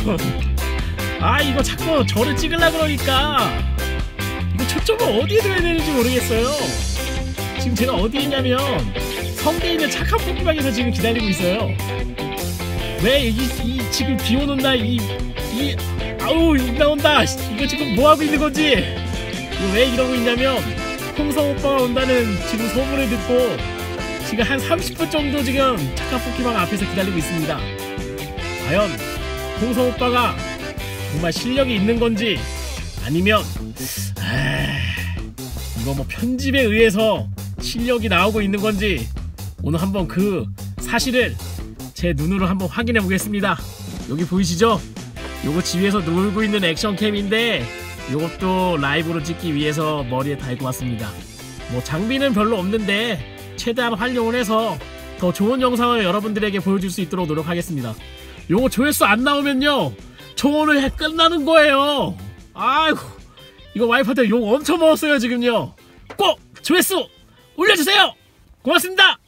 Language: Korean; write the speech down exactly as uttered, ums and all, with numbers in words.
아 이거 자꾸 저를 찍으려고 그러니까 이거 초점을 어디에 둬야 되는지 모르겠어요. 지금 제가 어디에 있냐면 성대에 있는 착한 포켓방에서 지금 기다리고 있어요. 왜 이 이 지금 비 오는 날 이 이 아우 나온다. 이거 지금 뭐 하고 있는 건지. 이거 왜 이러고 있냐면 홍성 오빠가 온다는 지금 소문을 듣고 지금 한 삼십 분 정도 지금 착한 포켓방 앞에서 기다리고 있습니다. 과연 홍성 오빠가 정말 실력이 있는 건지 아니면 아, 이거 뭐 편집에 의해서 실력이 나오고 있는 건지 오늘 한번 그 사실을 제 눈으로 한번 확인해 보겠습니다. 여기 보이시죠? 요거 집에서 놀고 있는 액션캠인데 요것도 라이브로 찍기 위해서 머리에 달고 왔습니다. 뭐 장비는 별로 없는데 최대한 활용을 해서 더 좋은 영상을 여러분들에게 보여줄 수 있도록 노력하겠습니다. 요거 조회수 안 나오면요 저 오늘 해 끝나는 거예요. 아이고 이거 와이프한테 욕 엄청 먹었어요. 지금요 꼭 조회수 올려주세요. 고맙습니다.